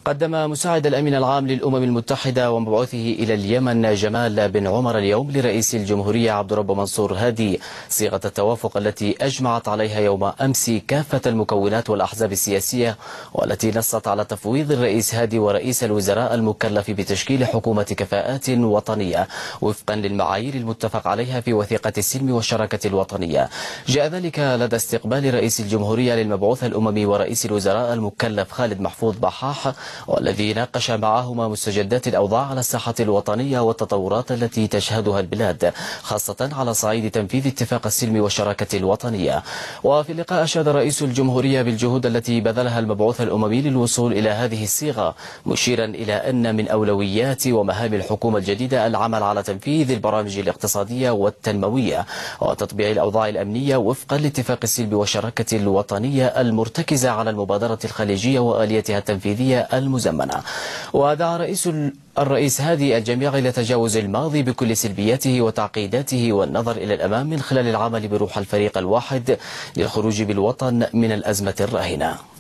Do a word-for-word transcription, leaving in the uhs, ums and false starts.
قدم مساعد الأمين العام للأمم المتحدة ومبعوثه إلى اليمن جمال بن عمر اليوم لرئيس الجمهورية عبد الرب منصور هادي صيغة التوافق التي أجمعت عليها يوم أمس كافة المكونات والأحزاب السياسية، والتي نصت على تفويض الرئيس هادي ورئيس الوزراء المكلف بتشكيل حكومة كفاءات وطنية وفقا للمعايير المتفق عليها في وثيقة السلم والشراكة الوطنية. جاء ذلك لدى استقبال رئيس الجمهورية للمبعوث الأممي ورئيس الوزراء المكلف خالد محفوظ بحاح، والذي ناقش معهما مستجدات الأوضاع على الساحة الوطنية والتطورات التي تشهدها البلاد، خاصة على صعيد تنفيذ اتفاق السلم والشراكة الوطنية. وفي اللقاء أشاد رئيس الجمهورية بالجهود التي بذلها المبعوث الأممي للوصول إلى هذه الصيغة، مشيرا إلى أن من أولويات ومهام الحكومة الجديدة العمل على تنفيذ البرامج الاقتصادية والتنموية وتطبيع الأوضاع الأمنية وفقا لاتفاق السلم والشراكة الوطنية المرتكزة على المبادرة الخليجية وآليتها التنفيذية المزمنة. ودعا رئيس الرئيس هادي الجميع إلى تجاوز الماضي بكل سلبياته وتعقيداته والنظر إلى الأمام من خلال العمل بروح الفريق الواحد للخروج بالوطن من الأزمة الراهنة.